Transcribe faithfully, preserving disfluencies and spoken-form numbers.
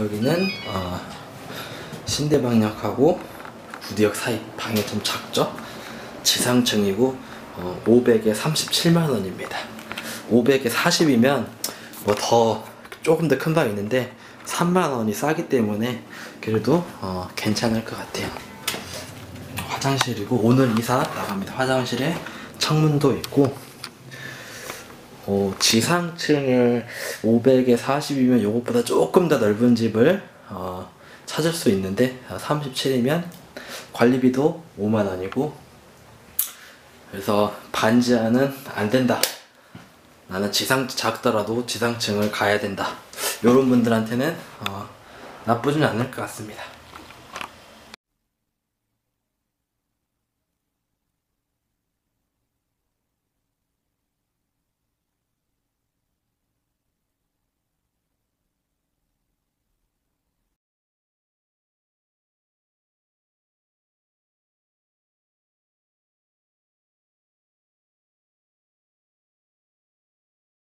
여기는 어, 신대방역하고 구대역 사이. 방이 좀 작죠? 지상층이고 어, 오백에 삼십칠만 원입니다. 오백에 사십이면 뭐 더 조금 더 큰 방이 있는데 삼만 원이 싸기 때문에 그래도 어, 괜찮을 것 같아요. 화장실이고 오늘 이사 나갑니다. 화장실에 창문도 있고 어, 지상층을 오백에 사십이면 이것보다 조금 더 넓은 집을 어, 찾을 수 있는데 삼십칠이면 관리비도 오만 원이고 그래서 반지하는 안 된다. 나는 지상 작더라도 지상층을 가야 된다. 이런 분들한테는 어, 나쁘진 않을 것 같습니다.